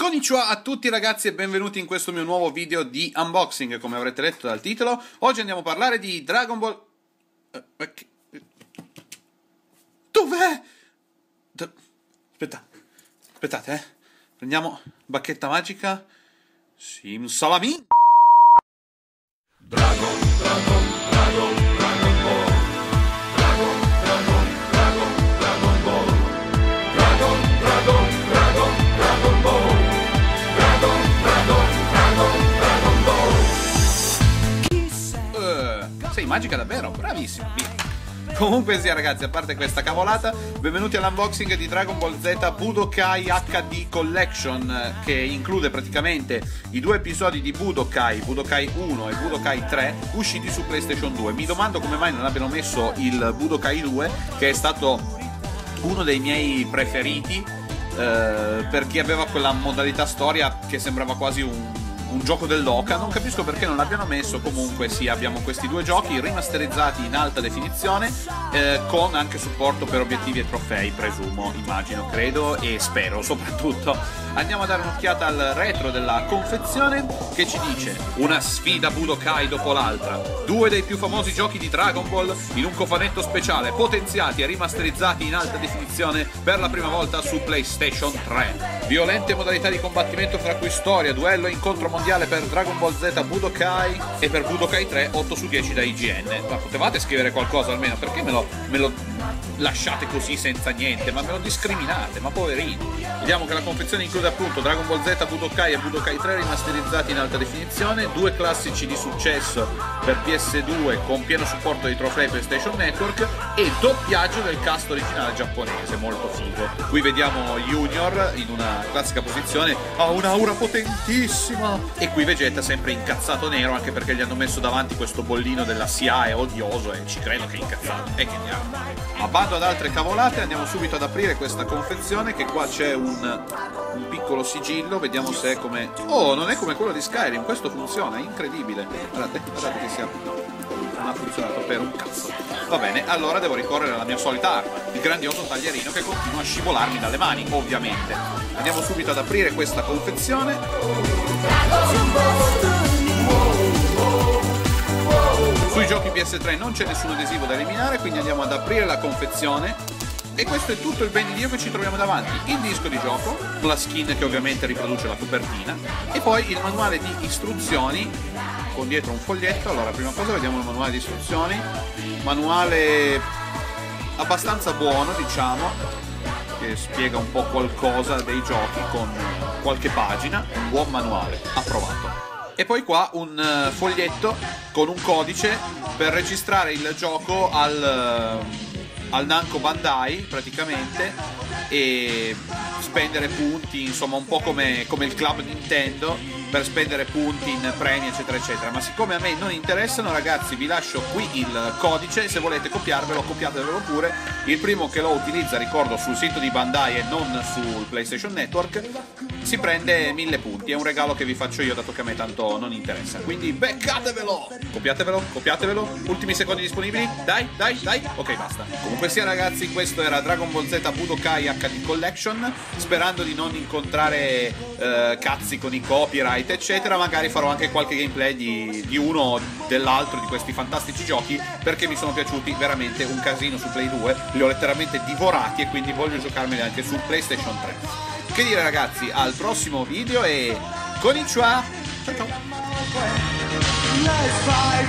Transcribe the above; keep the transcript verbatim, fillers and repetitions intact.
Konnichiwa a tutti ragazzi e benvenuti in questo mio nuovo video di unboxing. Come avrete letto dal titolo, oggi andiamo a parlare di Dragon Ball... Dov'è? Aspetta, aspettate eh. Prendiamo bacchetta magica. Simsalabim. Dragon, Dragon, Dragon, Dragon Ball. Dragon, Dragon, Dragon, Dragon Ball. Dragon, Dragon, Dragon, Dragon Ball. Dragon, Dragon, Dragon, Dragon Ball. Uh, sei magica davvero, bravissimo. Via. Comunque sia ragazzi, a parte questa cavolata, benvenuti all'unboxing di Dragon Ball Z Budokai acca di Collection, che include praticamente i due episodi di Budokai, Budokai uno e Budokai tre, usciti su PlayStation due. Mi domando come mai non abbiano messo il Budokai due, che è stato uno dei miei preferiti, eh, perché aveva quella modalità storia che sembrava quasi un... un gioco dell'oca. Non capisco perché non l'abbiano messo. Comunque sì, abbiamo questi due giochi rimasterizzati in alta definizione, eh, con anche supporto per obiettivi e trofei, presumo, immagino, credo e spero soprattutto. Andiamo a dare un'occhiata al retro della confezione, che ci dice: una sfida Budokai dopo l'altra, due dei più famosi giochi di Dragon Ball in un cofanetto speciale, potenziati e rimasterizzati in alta definizione per la prima volta su PlayStation tre. Violente modalità di combattimento fra cui storia, duello e incontro mondiale per Dragon Ball Z Budokai e per Budokai tre otto su dieci da I G N. Ma potevate scrivere qualcosa almeno, perché me lo, me lo lasciate così senza niente? Ma me lo discriminate, ma poverini. Vediamo che la confezione include appunto Dragon Ball Z Budokai e Budokai tre rimasterizzati in alta definizione, due classici di successo per P S due con pieno supporto dei trofei PlayStation Network e doppiaggio del cast originale giapponese, molto figo. Qui vediamo Junior in una classica posizione, ha un'aura potentissima, e qui Vegeta sempre incazzato nero, anche perché gli hanno messo davanti questo bollino della C I A, è odioso e ci credo che è incazzato. E che andiamo. Ma bando ad altre cavolate, andiamo subito ad aprire questa confezione, che qua c'è un, un piccolo sigillo, vediamo se è come... Oh, non è come quello di Skyrim, questo funziona, è incredibile. Guardate, guardate che sia... non ha funzionato per un cazzo. Va bene, allora devo ricorrere alla mia solita arma, il grandioso taglierino che continua a scivolarmi dalle mani, ovviamente. Andiamo subito ad aprire questa confezione. Sui giochi P S tre non c'è nessun adesivo da eliminare, quindi andiamo ad aprire la confezione. E questo è tutto il ben di Dio che ci troviamo davanti: il disco di gioco, la skin che ovviamente riproduce la copertina, e poi il manuale di istruzioni con dietro un foglietto. Allora, prima cosa vediamo il manuale di istruzioni, manuale abbastanza buono, diciamo, che spiega un po' qualcosa dei giochi con qualche pagina, un buon manuale, approvato. E poi qua un foglietto con un codice per registrare il gioco al, al Namco Bandai praticamente, e spendere punti, insomma un po' come, come il club Nintendo, per spendere punti in premi eccetera eccetera. Ma siccome a me non interessano ragazzi, vi lascio qui il codice, se volete copiarvelo copiatevelo pure. Il primo che lo utilizza, ricordo, sul sito di Bandai e non sul PlayStation Network, si prende mille punti. È un regalo che vi faccio io, dato che a me tanto non interessa, quindi beccatevelo, copiatevelo, copiatevelo. Ultimi secondi disponibili, dai, dai, dai, ok basta. Comunque sia ragazzi, questo era Dragon Ball Z Budokai acca di Collection, sperando di non incontrare eh, cazzi con i copyright eccetera. Magari farò anche qualche gameplay di, di uno o dell'altro di questi fantastici giochi, perché mi sono piaciuti veramente un casino su Play due, li ho letteralmente divorati e quindi voglio giocarmeli anche su PlayStation tre. Che dire ragazzi, al prossimo video e Konnichiwa, ciao ciao.